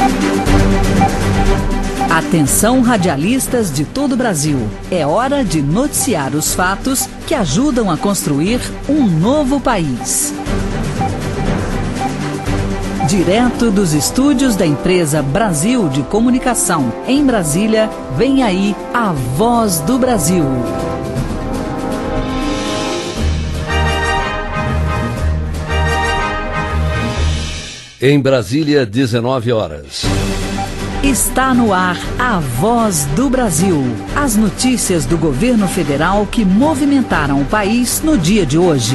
Atenção, radialistas de todo o Brasil. É hora de noticiar os fatos que ajudam a construir um novo país. Direto dos estúdios da empresa Brasil de Comunicação, em Brasília, vem aí a Voz do Brasil. Em Brasília, 19 horas. Está no ar a Voz do Brasil. As notícias do governo federal que movimentaram o país no dia de hoje.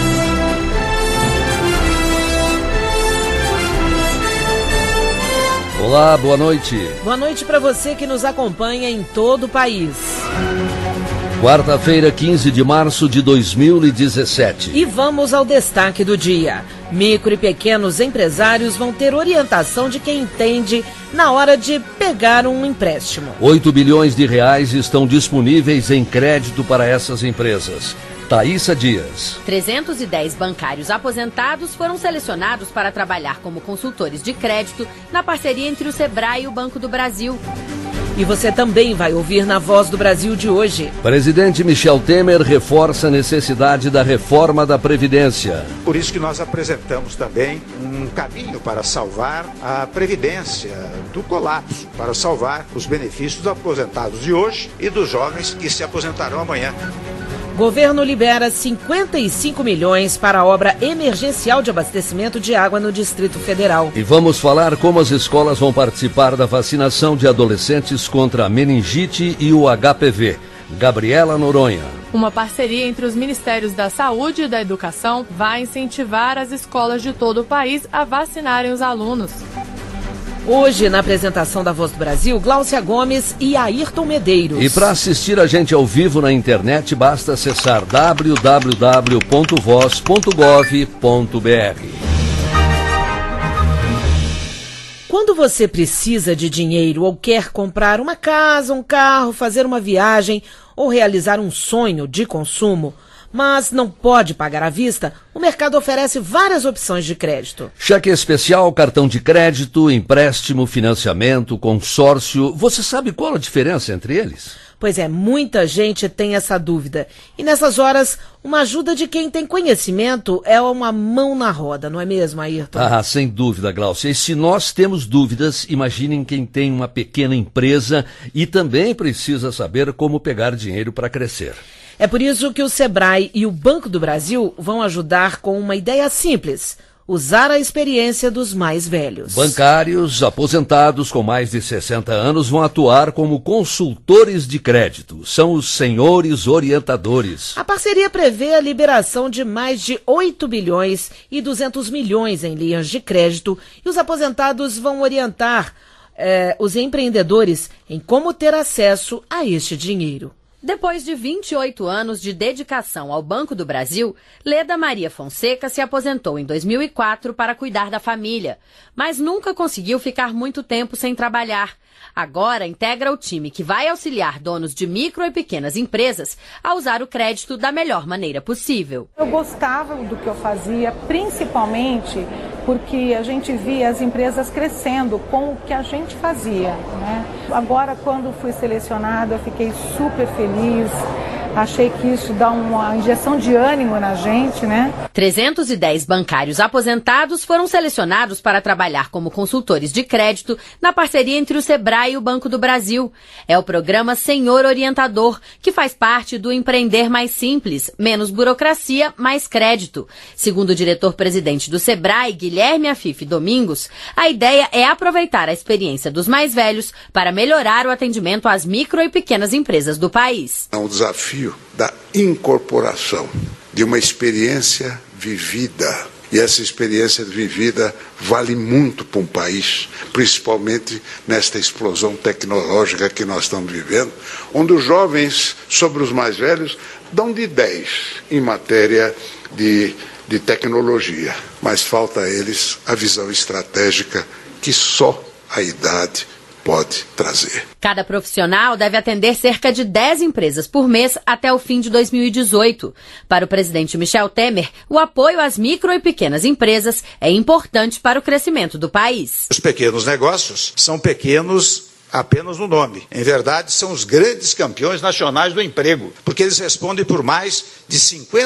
Olá, boa noite. Boa noite para você que nos acompanha em todo o país. Quarta-feira, 15 de março de 2017. E vamos ao destaque do dia. Micro e pequenos empresários vão ter orientação de quem entende na hora de pegar um empréstimo. 8 bilhões de reais estão disponíveis em crédito para essas empresas. Thaísa Dias. 310 bancários aposentados foram selecionados para trabalhar como consultores de crédito na parceria entre o Sebrae e o Banco do Brasil. E você também vai ouvir na Voz do Brasil de hoje. Presidente Michel Temer reforça a necessidade da reforma da Previdência. Por isso que nós apresentamos também um caminho para salvar a Previdência do colapso, para salvar os benefícios dos aposentados de hoje e dos jovens que se aposentarão amanhã. Governo libera 55 milhões para a obra emergencial de abastecimento de água no Distrito Federal. E vamos falar como as escolas vão participar da vacinação de adolescentes contra a meningite e o HPV. Gabriela Noronha. Uma parceria entre os Ministérios da Saúde e da Educação vai incentivar as escolas de todo o país a vacinarem os alunos. Hoje, na apresentação da Voz do Brasil, Gláucia Gomes e Ayrton Medeiros. E para assistir a gente ao vivo na internet, basta acessar www.voz.gov.br. Quando você precisa de dinheiro ou quer comprar uma casa, um carro, fazer uma viagem ou realizar um sonho de consumo, mas não pode pagar à vista, o mercado oferece várias opções de crédito. Cheque especial, cartão de crédito, empréstimo, financiamento, consórcio. Você sabe qual a diferença entre eles? Pois é, muita gente tem essa dúvida. E nessas horas, uma ajuda de quem tem conhecimento é uma mão na roda, não é mesmo, Ayrton? Ah, sem dúvida, Gláucia. E se nós temos dúvidas, imaginem quem tem uma pequena empresa e também precisa saber como pegar dinheiro para crescer. É por isso que o Sebrae e o Banco do Brasil vão ajudar com uma ideia simples: usar a experiência dos mais velhos. Bancários aposentados com mais de 60 anos vão atuar como consultores de crédito. São os senhores orientadores. A parceria prevê a liberação de mais de 8 bilhões e 200 milhões em linhas de crédito e os aposentados vão orientar os empreendedores em como ter acesso a este dinheiro. Depois de 28 anos de dedicação ao Banco do Brasil, Leda Maria Fonseca se aposentou em 2004 para cuidar da família, mas nunca conseguiu ficar muito tempo sem trabalhar. Agora integra o time que vai auxiliar donos de micro e pequenas empresas a usar o crédito da melhor maneira possível. Eu gostava do que eu fazia, principalmente porque a gente via as empresas crescendo com o que a gente fazia, né? Agora, quando fui selecionada, eu fiquei super feliz. Achei que isso dá uma injeção de ânimo na gente, né? 310 bancários aposentados foram selecionados para trabalhar como consultores de crédito na parceria entre o Sebrae e o Banco do Brasil. É o programa Senhor Orientador, que faz parte do Empreender Mais Simples, menos burocracia, mais crédito. Segundo o diretor-presidente do Sebrae, Guilherme Afife Domingos, a ideia é aproveitar a experiência dos mais velhos para melhorar o atendimento às micro e pequenas empresas do país. É um desafio da incorporação de uma experiência vivida. E essa experiência vivida vale muito para um país, principalmente nesta explosão tecnológica que nós estamos vivendo, onde os jovens sobre os mais velhos dão de 10 em matéria de tecnologia, mas falta a eles a visão estratégica que só a idade pode trazer. Cada profissional deve atender cerca de 10 empresas por mês até o fim de 2018. Para o presidente Michel Temer, o apoio às micro e pequenas empresas é importante para o crescimento do país. Os pequenos negócios são pequenos apenas no nome. Em verdade, são os grandes campeões nacionais do emprego, porque eles respondem por mais de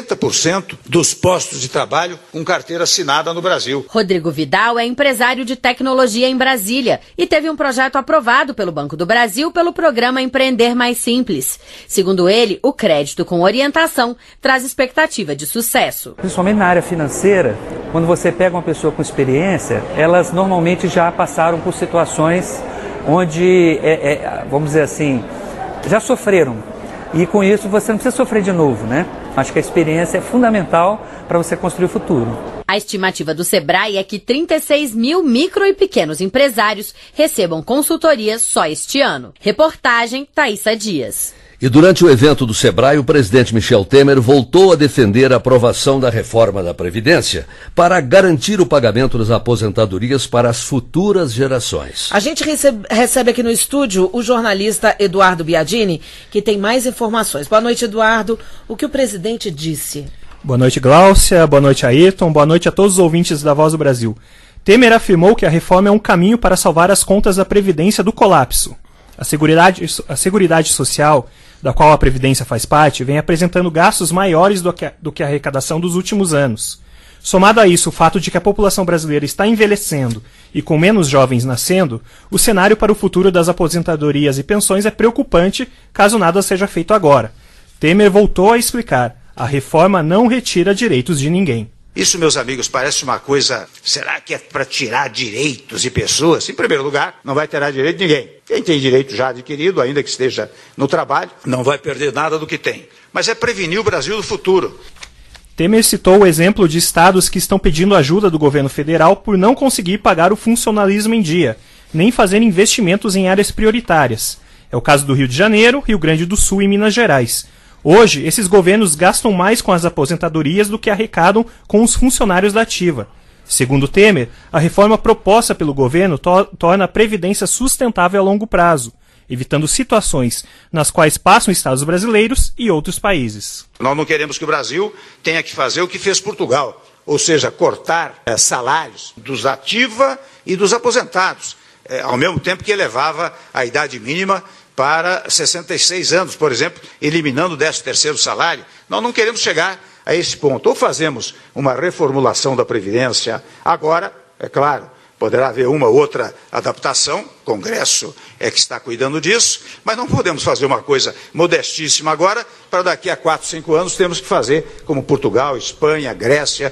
50% dos postos de trabalho com carteira assinada no Brasil. Rodrigo Vidal é empresário de tecnologia em Brasília e teve um projeto aprovado pelo Banco do Brasil pelo programa Empreender Mais Simples. Segundo ele, o crédito com orientação traz expectativa de sucesso. Principalmente na área financeira, quando você pega uma pessoa com experiência, elas normalmente já passaram por situações onde, vamos dizer assim, já sofreram. E com isso você não precisa sofrer de novo, né? Acho que a experiência é fundamental para você construir o futuro. A estimativa do Sebrae é que 36 mil micro e pequenos empresários recebam consultoria só este ano. Reportagem Thaísa Dias. E durante o evento do Sebrae, o presidente Michel Temer voltou a defender a aprovação da reforma da Previdência para garantir o pagamento das aposentadorias para as futuras gerações. A gente recebe aqui no estúdio o jornalista Eduardo Biadini, que tem mais informações. Boa noite, Eduardo. O que o presidente disse? Boa noite, Gláucia. Boa noite, Ayrton. Boa noite a todos os ouvintes da Voz do Brasil. Temer afirmou que a reforma é um caminho para salvar as contas da Previdência do colapso. A Seguridade Social, da qual a Previdência faz parte, vem apresentando gastos maiores do que a arrecadação dos últimos anos. Somado a isso o fato de que a população brasileira está envelhecendo e com menos jovens nascendo, o cenário para o futuro das aposentadorias e pensões é preocupante caso nada seja feito agora. Temer voltou a explicar: a reforma não retira direitos de ninguém. Isso, meus amigos, parece uma coisa... Será que é para tirar direitos de pessoas? Em primeiro lugar, não vai tirar direito de ninguém. Quem tem direito já adquirido, ainda que esteja no trabalho, não vai perder nada do que tem. Mas é prevenir o Brasil do futuro. Temer citou o exemplo de estados que estão pedindo ajuda do governo federal por não conseguir pagar o funcionalismo em dia, nem fazer investimentos em áreas prioritárias. É o caso do Rio de Janeiro, Rio Grande do Sul e Minas Gerais. Hoje, esses governos gastam mais com as aposentadorias do que arrecadam com os funcionários da ativa. Segundo Temer, a reforma proposta pelo governo torna a Previdência sustentável a longo prazo, evitando situações nas quais passam estados brasileiros e outros países. Nós não queremos que o Brasil tenha que fazer o que fez Portugal, ou seja, cortar salários dos ativa e dos aposentados, ao mesmo tempo que elevava a idade mínima para 66 anos, por exemplo, eliminando o 13º salário. Nós não queremos chegar a esse ponto. Ou fazemos uma reformulação da Previdência agora, é claro, poderá haver uma ou outra adaptação, o Congresso é que está cuidando disso, mas não podemos fazer uma coisa modestíssima agora, para daqui a 4, 5 anos temos que fazer como Portugal, Espanha, Grécia.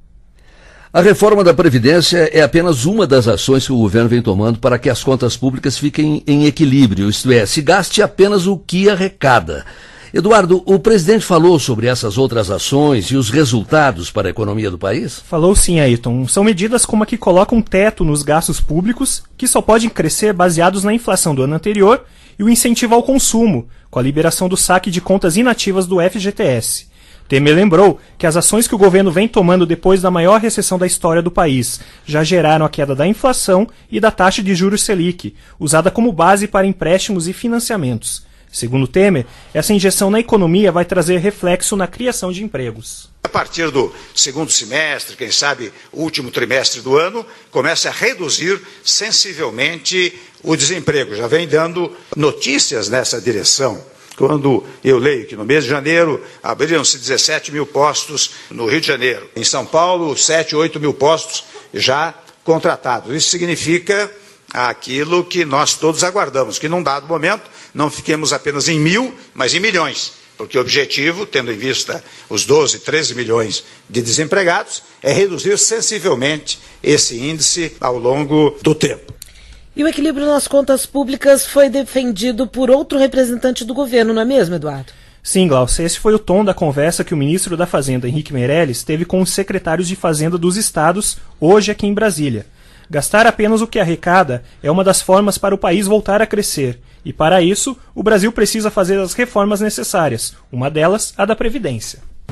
A reforma da Previdência é apenas uma das ações que o governo vem tomando para que as contas públicas fiquem em equilíbrio, isto é, se gaste apenas o que arrecada. Eduardo, o presidente falou sobre essas outras ações e os resultados para a economia do país? Falou sim, Ayrton. São medidas como a que colocam um teto nos gastos públicos, que só podem crescer baseados na inflação do ano anterior, e o incentivo ao consumo, com a liberação do saque de contas inativas do FGTS. Temer lembrou que as ações que o governo vem tomando depois da maior recessão da história do país já geraram a queda da inflação e da taxa de juros Selic, usada como base para empréstimos e financiamentos. Segundo Temer, essa injeção na economia vai trazer reflexo na criação de empregos. A partir do segundo semestre, quem sabe o último trimestre do ano, começa a reduzir sensivelmente o desemprego. Já vem dando notícias nessa direção. Quando eu leio que no mês de janeiro abriram-se 17 mil postos no Rio de Janeiro. Em São Paulo, 7, 8 mil postos já contratados. Isso significa aquilo que nós todos aguardamos, que num dado momento não fiquemos apenas em 1.000, mas em milhões. Porque o objetivo, tendo em vista os 12, 13 milhões de desempregados, é reduzir sensivelmente esse índice ao longo do tempo. E o equilíbrio nas contas públicas foi defendido por outro representante do governo, não é mesmo, Eduardo? Sim, Glaucia, esse foi o tom da conversa que o ministro da Fazenda, Henrique Meirelles, teve com os secretários de Fazenda dos estados, hoje aqui em Brasília. Gastar apenas o que arrecada é uma das formas para o país voltar a crescer. E para isso, o Brasil precisa fazer as reformas necessárias, uma delas, a da Previdência.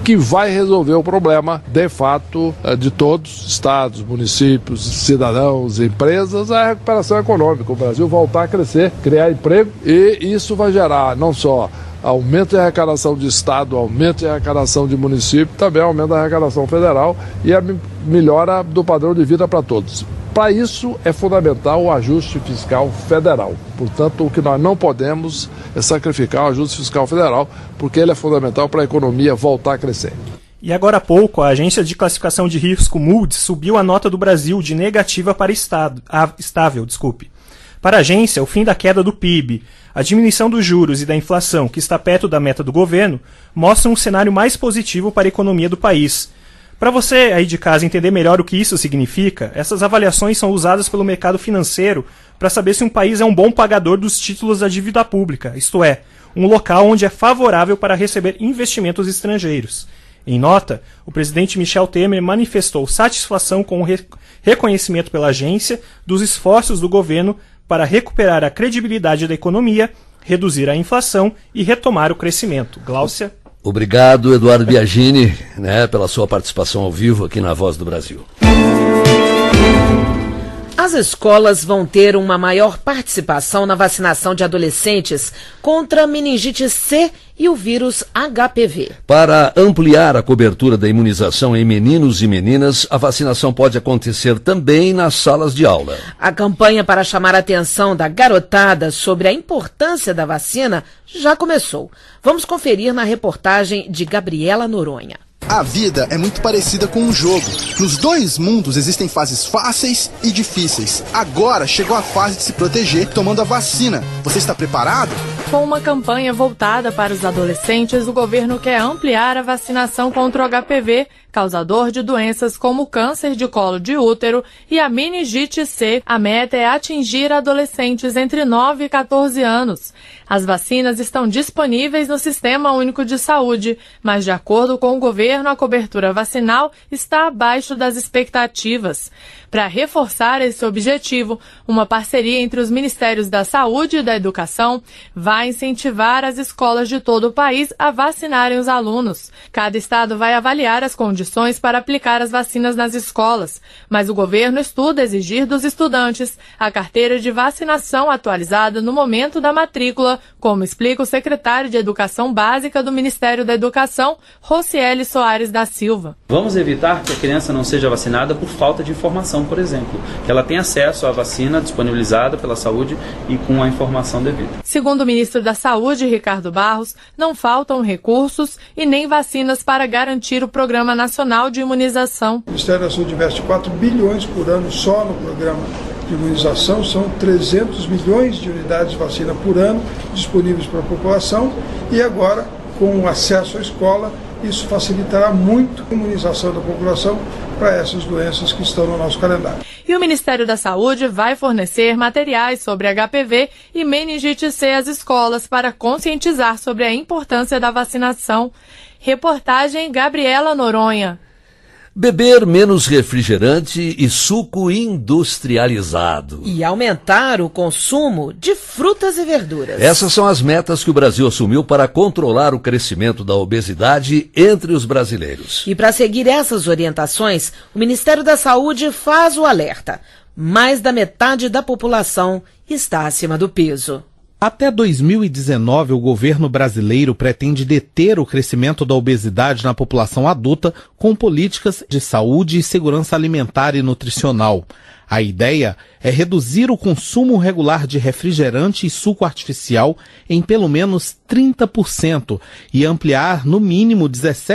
que vai resolver o problema, de fato, de todos, estados, municípios, cidadãos, empresas, a recuperação econômica. O Brasil voltar a crescer, criar emprego, e isso vai gerar não só aumento de arrecadação de estado, aumento de arrecadação de município, também aumento da arrecadação federal e a melhora do padrão de vida para todos. Para isso é fundamental o ajuste fiscal federal. Portanto, o que nós não podemos é sacrificar o ajuste fiscal federal, porque ele é fundamental para a economia voltar a crescer. E agora há pouco, a agência de classificação de risco Moody's subiu a nota do Brasil de negativa para estável. Para a agência, o fim da queda do PIB, a diminuição dos juros e da inflação, que está perto da meta do governo, mostram um cenário mais positivo para a economia do país. Para você aí de casa entender melhor o que isso significa, essas avaliações são usadas pelo mercado financeiro para saber se um país é um bom pagador dos títulos da dívida pública, isto é, um local onde é favorável para receber investimentos estrangeiros. Em nota, o presidente Michel Temer manifestou satisfação com o reconhecimento pela agência dos esforços do governo para recuperar a credibilidade da economia, reduzir a inflação e retomar o crescimento. Gláucia. Obrigado, Eduardo Biagini, pela sua participação ao vivo aqui na Voz do Brasil. As escolas vão ter uma maior participação na vacinação de adolescentes contra meningite C e o vírus HPV. Para ampliar a cobertura da imunização em meninos e meninas, a vacinação pode acontecer também nas salas de aula. A campanha para chamar a atenção da garotada sobre a importância da vacina já começou. Vamos conferir na reportagem de Gabriela Noronha. A vida é muito parecida com um jogo. Nos dois mundos existem fases fáceis e difíceis. Agora chegou a fase de se proteger tomando a vacina. Você está preparado? Com uma campanha voltada para os adolescentes, o governo quer ampliar a vacinação contra o HPV, causador de doenças como o câncer de colo de útero e a meningite C. A meta é atingir adolescentes entre 9 e 14 anos. As vacinas estão disponíveis no Sistema Único de Saúde, mas de acordo com o governo, a cobertura vacinal está abaixo das expectativas. Para reforçar esse objetivo, uma parceria entre os Ministérios da Saúde e da Educação vai incentivar as escolas de todo o país a vacinarem os alunos. Cada estado vai avaliar as condições para aplicar as vacinas nas escolas, mas o governo estuda exigir dos estudantes a carteira de vacinação atualizada no momento da matrícula, como explica o secretário de Educação Básica do Ministério da Educação, Rocieli Soares da Silva. Vamos evitar que a criança não seja vacinada por falta de informação, por exemplo, que ela tenha acesso à vacina disponibilizada pela saúde e com a informação devida. Segundo o ministro da Saúde, Ricardo Barros, não faltam recursos e nem vacinas para garantir o Programa Nacional de Imunização. O Ministério da Saúde investe 4 bilhões por ano só no programa de imunização, são 300 milhões de unidades de vacina por ano disponíveis para a população e agora, com o acesso à escola, isso facilitará muito a imunização da população para essas doenças que estão no nosso calendário. E o Ministério da Saúde vai fornecer materiais sobre HPV e meningite C às escolas para conscientizar sobre a importância da vacinação. Reportagem Gabriela Noronha. Beber menos refrigerante e suco industrializado. E aumentar o consumo de frutas e verduras. Essas são as metas que o Brasil assumiu para controlar o crescimento da obesidade entre os brasileiros. E para seguir essas orientações, o Ministério da Saúde faz o alerta. Mais da metade da população está acima do peso. Até 2019, o governo brasileiro pretende deter o crescimento da obesidade na população adulta com políticas de saúde e segurança alimentar e nutricional. A ideia é reduzir o consumo regular de refrigerante e suco artificial em pelo menos 30% e ampliar no mínimo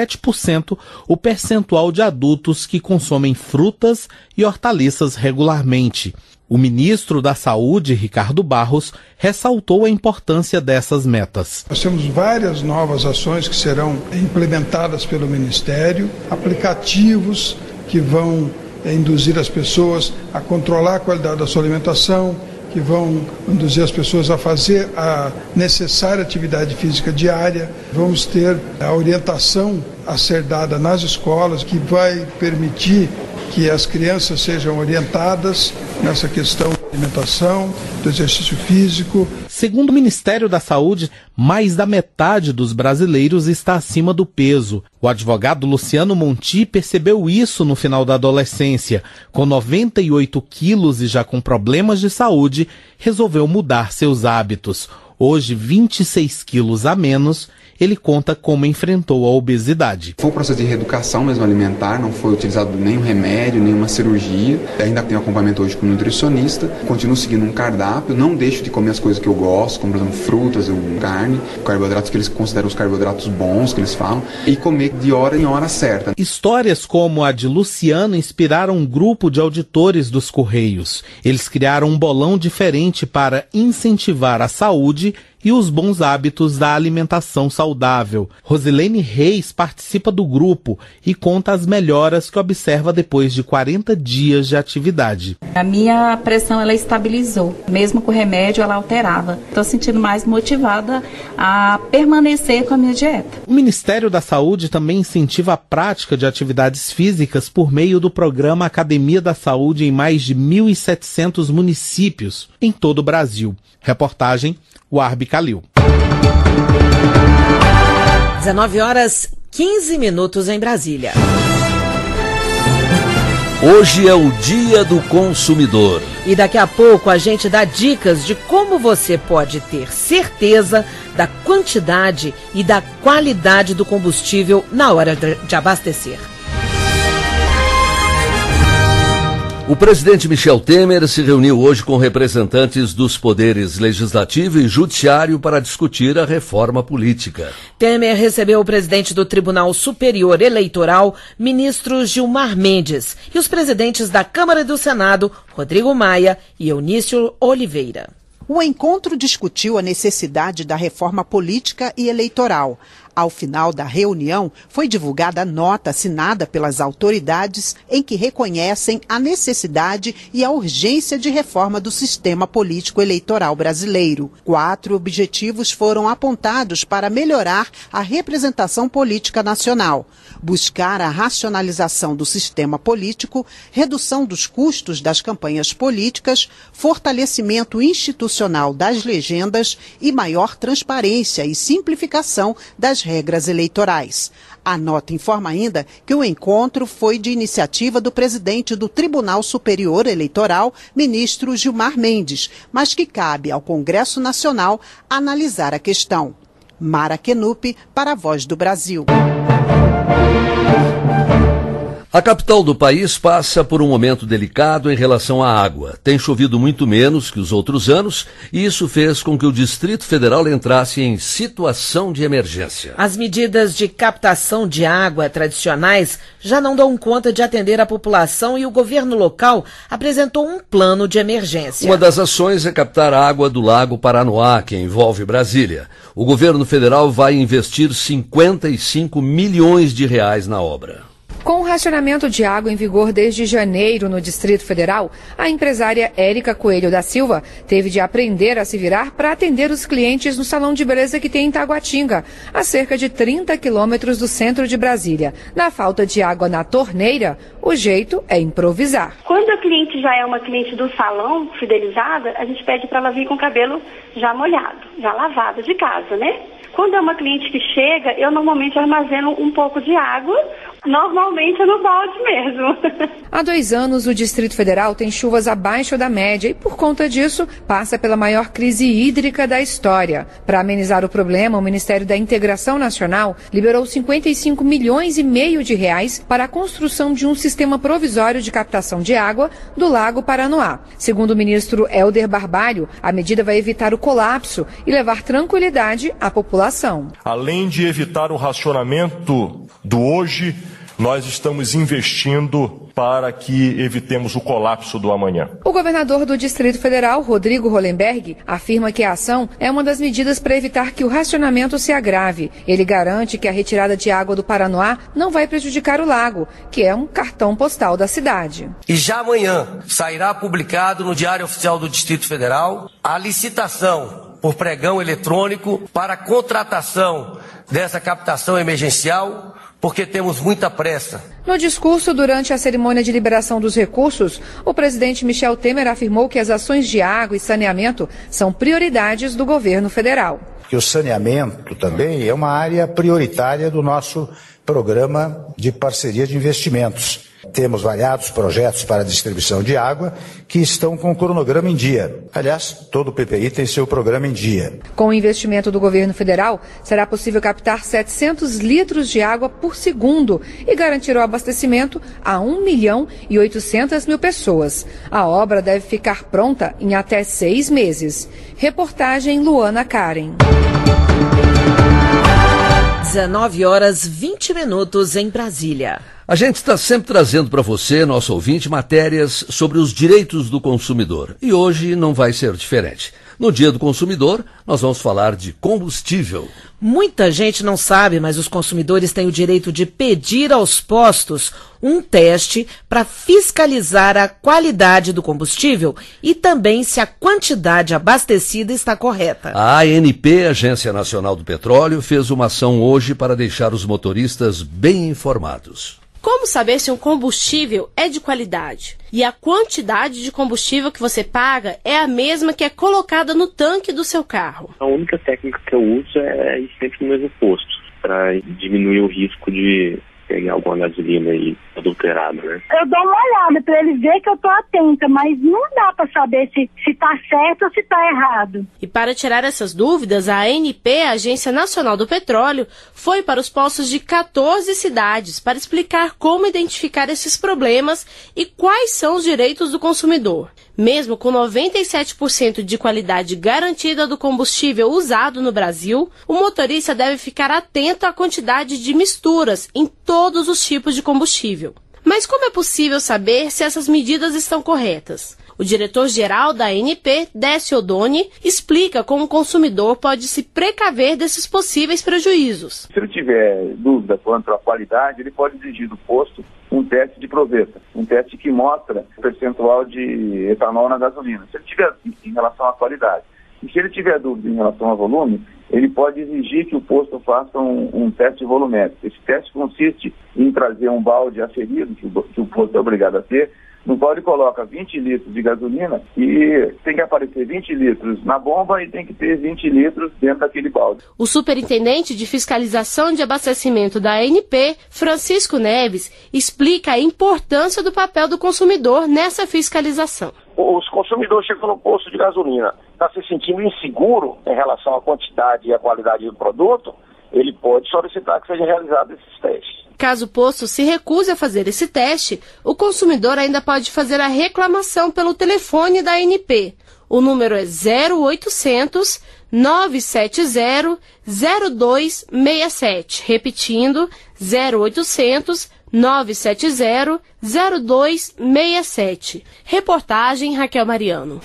17% o percentual de adultos que consomem frutas e hortaliças regularmente. O ministro da Saúde, Ricardo Barros, ressaltou a importância dessas metas. Nós temos várias novas ações que serão implementadas pelo Ministério, aplicativos que vão induzir as pessoas a controlar a qualidade da sua alimentação, que vão induzir as pessoas a fazer a necessária atividade física diária. Vamos ter a orientação a ser dada nas escolas, que vai permitir que as crianças sejam orientadas nessa questão da alimentação, do exercício físico. Segundo o Ministério da Saúde, mais da metade dos brasileiros está acima do peso. O advogado Luciano Monti percebeu isso no final da adolescência. Com 98 quilos e já com problemas de saúde, resolveu mudar seus hábitos. Hoje, 26 quilos a menos, ele conta como enfrentou a obesidade. Foi um processo de reeducação mesmo alimentar, não foi utilizado nenhum remédio, nenhuma cirurgia. Ainda tenho acompanhamento hoje com um nutricionista, continuo seguindo um cardápio, não deixo de comer as coisas que eu gosto, como por exemplo frutas, carne, carboidratos que eles consideram os carboidratos bons, que eles falam, e comer de hora em hora certa. Histórias como a de Luciano inspiraram um grupo de auditores dos Correios. Eles criaram um bolão diferente para incentivar a saúde e os bons hábitos da alimentação saudável. Rosilene Reis participa do grupo e conta as melhoras que observa depois de 40 dias de atividade. A minha pressão ela estabilizou, mesmo com o remédio ela alterava. Estou sentindo mais motivada a permanecer com a minha dieta. O Ministério da Saúde também incentiva a prática de atividades físicas por meio do programa Academia da Saúde em mais de 1.700 municípios em todo o Brasil. Reportagem Warbi Calil. 19h15 em Brasília. Hoje é o Dia do Consumidor. E daqui a pouco a gente dá dicas de como você pode ter certeza da quantidade e da qualidade do combustível na hora de abastecer. O presidente Michel Temer se reuniu hoje com representantes dos poderes legislativo e judiciário para discutir a reforma política. Temer recebeu o presidente do Tribunal Superior Eleitoral, ministro Gilmar Mendes, e os presidentes da Câmara e do Senado, Rodrigo Maia e Eunício Oliveira. O encontro discutiu a necessidade da reforma política e eleitoral. Ao final da reunião, foi divulgada a nota assinada pelas autoridades em que reconhecem a necessidade e a urgência de reforma do sistema político eleitoral brasileiro. 4 objetivos foram apontados para melhorar a representação política nacional: buscar a racionalização do sistema político, redução dos custos das campanhas políticas, fortalecimento institucional das legendas e maior transparência e simplificação das regras eleitorais. A nota informa ainda que o encontro foi de iniciativa do presidente do Tribunal Superior Eleitoral, ministro Gilmar Mendes, mas que cabe ao Congresso Nacional analisar a questão. Mara Kenup, para a Voz do Brasil. A capital do país passa por um momento delicado em relação à água. Tem chovido muito menos que os outros anos e isso fez com que o Distrito Federal entrasse em situação de emergência. As medidas de captação de água tradicionais já não dão conta de atender a população e o governo local apresentou um plano de emergência. Uma das ações é captar água do Lago Paranoá, que envolve Brasília. O governo federal vai investir 55 milhões de reais na obra. Com o racionamento de água em vigor desde janeiro no Distrito Federal, a empresária Érica Coelho da Silva teve de aprender a se virar para atender os clientes no salão de beleza que tem em Taguatinga, a cerca de 30 quilômetros do centro de Brasília. Na falta de água na torneira, o jeito é improvisar. Quando a cliente já é uma cliente do salão, fidelizada, a gente pede para ela vir com o cabelo já molhado, já lavado de casa, né? Quando é uma cliente que chega, eu normalmente armazeno um pouco de água, normalmente no balde mesmo. Há 2 anos, o Distrito Federal tem chuvas abaixo da média e, por conta disso, passa pela maior crise hídrica da história. Para amenizar o problema, o Ministério da Integração Nacional liberou 55 milhões e meio de reais para a construção de um sistema provisório de captação de água do Lago Paranoá. Segundo o ministro Helder Barbalho, a medida vai evitar o colapso e levar tranquilidade à população. Além de evitar o racionamento do hoje, nós estamos investindo para que evitemos o colapso do amanhã. O governador do Distrito Federal, Rodrigo Hollenberg, afirma que a ação é uma das medidas para evitar que o racionamento se agrave. Ele garante que a retirada de água do Paranoá não vai prejudicar o lago, que é um cartão postal da cidade. E já amanhã sairá publicado no Diário Oficial do Distrito Federal a licitação por pregão eletrônico para a contratação dessa captação emergencial porque temos muita pressa. No discurso durante a cerimônia de liberação dos recursos, o presidente Michel Temer afirmou que as ações de água e saneamento são prioridades do governo federal. Que o saneamento também é uma área prioritária do nosso programa de parceria de investimentos. Temos variados projetos para distribuição de água que estão com o cronograma em dia. Aliás, todo o PPI tem seu programa em dia. Com o investimento do governo federal, será possível captar 700 litros de água por segundo e garantir o abastecimento a 1.800.000 pessoas. A obra deve ficar pronta em até 6 meses. Reportagem Luana Karen. 19h20 em Brasília. A gente está sempre trazendo para você, nosso ouvinte, matérias sobre os direitos do consumidor. E hoje não vai ser diferente. No Dia do Consumidor, nós vamos falar de combustível. Muita gente não sabe, mas os consumidores têm o direito de pedir aos postos um teste para fiscalizar a qualidade do combustível e também se a quantidade abastecida está correta. A ANP, Agência Nacional do Petróleo, fez uma ação hoje para deixar os motoristas bem informados. Como saber se um combustível é de qualidade? E a quantidade de combustível que você paga é a mesma que é colocada no tanque do seu carro? A única técnica que eu uso é ir sempre no mesmo posto, para diminuir o risco de pegar alguma gasolina aí adulterada, né? Eu dou uma olhada para ele ver que eu tô atenta, mas não dá para saber se tá certo ou se tá errado. E para tirar essas dúvidas, a ANP, a Agência Nacional do Petróleo, foi para os postos de 14 cidades para explicar como identificar esses problemas e quais são os direitos do consumidor. Mesmo com 97% de qualidade garantida do combustível usado no Brasil, o motorista deve ficar atento à quantidade de misturas em todos os tipos de combustível. Mas como é possível saber se essas medidas estão corretas? O diretor-geral da ANP, Décio Oddoni, explica como o consumidor pode se precaver desses possíveis prejuízos. Se ele tiver dúvida quanto à qualidade, ele pode exigir do posto um teste de proveta, um teste que mostra o percentual de etanol na gasolina, se ele tiver em relação à qualidade. E se ele tiver dúvida em relação ao volume, ele pode exigir que o posto faça um teste volumétrico. Esse teste consiste em trazer um balde aferido, que o posto é obrigado a ter, no qual ele coloca 20 litros de gasolina e tem que aparecer 20 litros na bomba e tem que ter 20 litros dentro daquele balde. O superintendente de fiscalização de abastecimento da ANP, Francisco Neves, explica a importância do papel do consumidor nessa fiscalização. Os consumidores chegam no posto de gasolina, está se sentindo inseguro em relação à quantidade e à qualidade do produto, ele pode solicitar que seja realizado esses testes. Caso o posto se recuse a fazer esse teste, o consumidor ainda pode fazer a reclamação pelo telefone da ANP. O número é 0800 970 0267. Repetindo, 0800 970 0267. Reportagem Raquel Mariano.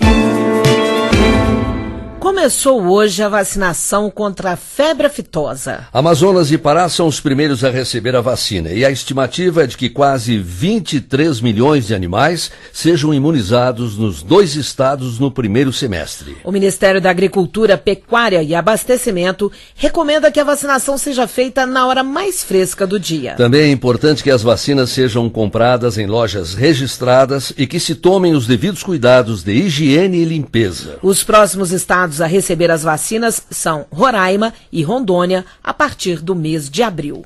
Começou hoje a vacinação contra a febre aftosa. Amazonas e Pará são os primeiros a receber a vacina e a estimativa é de que quase 23 milhões de animais sejam imunizados nos 2 estados no primeiro semestre. O Ministério da Agricultura, Pecuária e Abastecimento recomenda que a vacinação seja feita na hora mais fresca do dia. Também é importante que as vacinas sejam compradas em lojas registradas e que se tomem os devidos cuidados de higiene e limpeza. Os próximos estados a receber as vacinas são Roraima e Rondônia a partir do mês de abril.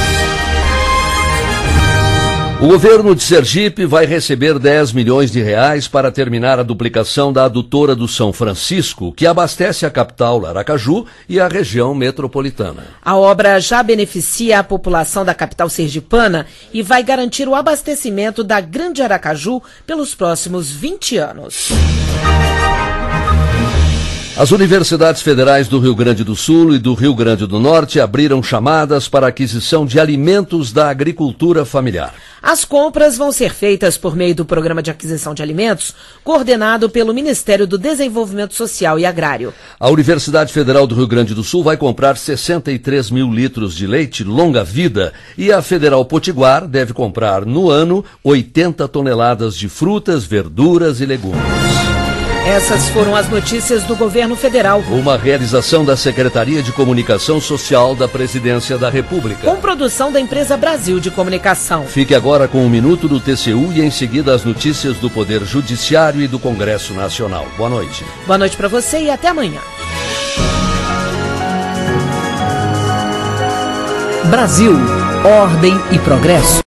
O governo de Sergipe vai receber 10 milhões de reais para terminar a duplicação da adutora do São Francisco, que abastece a capital Aracaju e a região metropolitana. A obra já beneficia a população da capital sergipana e vai garantir o abastecimento da Grande Aracaju pelos próximos 20 anos. As universidades federais do Rio Grande do Sul e do Rio Grande do Norte abriram chamadas para aquisição de alimentos da agricultura familiar. As compras vão ser feitas por meio do Programa de Aquisição de Alimentos, coordenado pelo Ministério do Desenvolvimento Social e Agrário. A Universidade Federal do Rio Grande do Sul vai comprar 63 mil litros de leite longa-vida e a Federal Potiguar deve comprar no ano 80 toneladas de frutas, verduras e legumes. Essas foram as notícias do governo federal. Uma realização da Secretaria de Comunicação Social da Presidência da República. Com produção da empresa Brasil de Comunicação. Fique agora com o Minuto do TCU e em seguida as notícias do Poder Judiciário e do Congresso Nacional. Boa noite. Boa noite para você e até amanhã. Brasil, ordem e progresso.